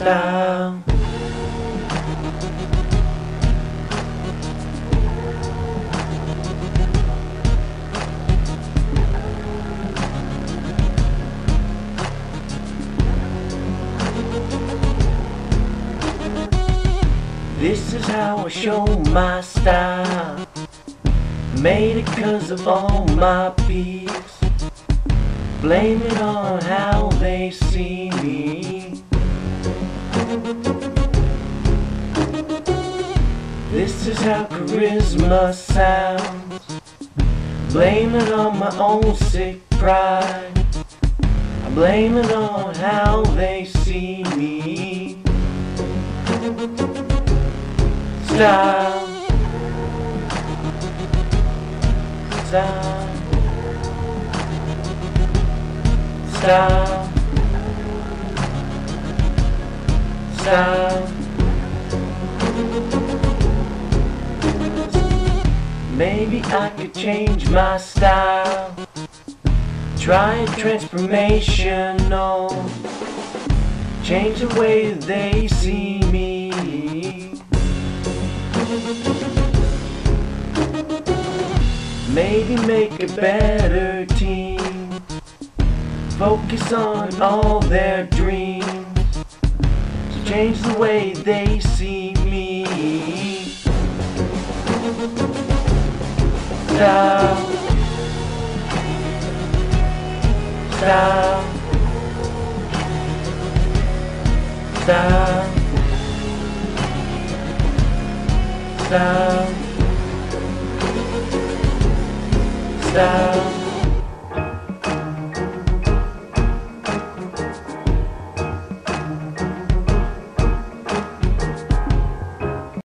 style. This is how I show my style. Made it 'cause of all my peeps. Blame it on how they see me. This is how charisma sounds. Blame it on my own sick pride. I blame it on how they see me. Style, style, style, style. Maybe I could change my style. Try a transformational. Change the way they see me. Maybe make a better team. Focus on all their dreams. So change the way they see me. Style, style, style, style, style.